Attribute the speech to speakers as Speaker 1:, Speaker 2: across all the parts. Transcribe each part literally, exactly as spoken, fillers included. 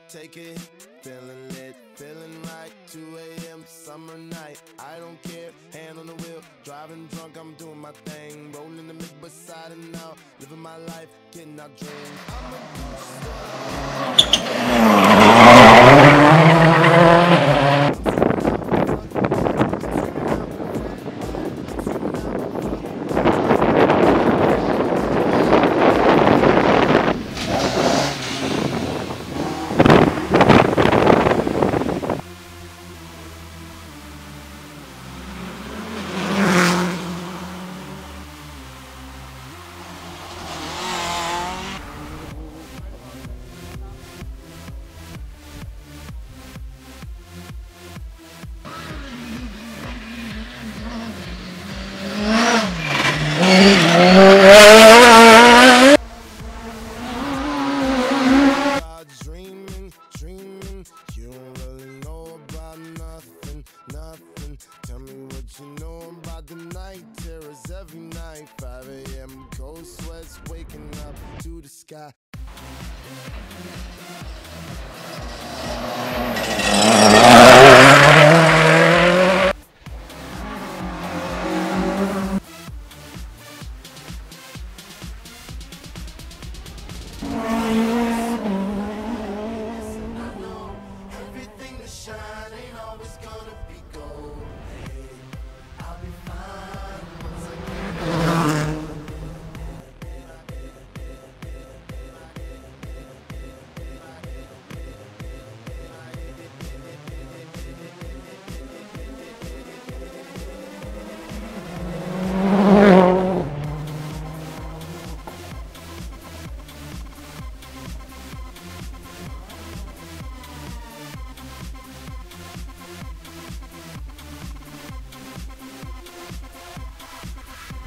Speaker 1: take it, feeling lit, feeling right. two A M summer night, I don't care, hand on the wheel, driving drunk, I'm doing my thing, rolling the mid beside and out, living my life, getting out dreams. I'm dreaming, dreaming, you don't really know about nothing, nothing. Tell me what you know about the night terrors every night. five A M cold sweats waking up to the sky.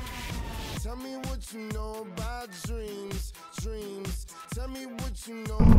Speaker 1: Tell me what you know about dreams, dreams. Tell me what you know.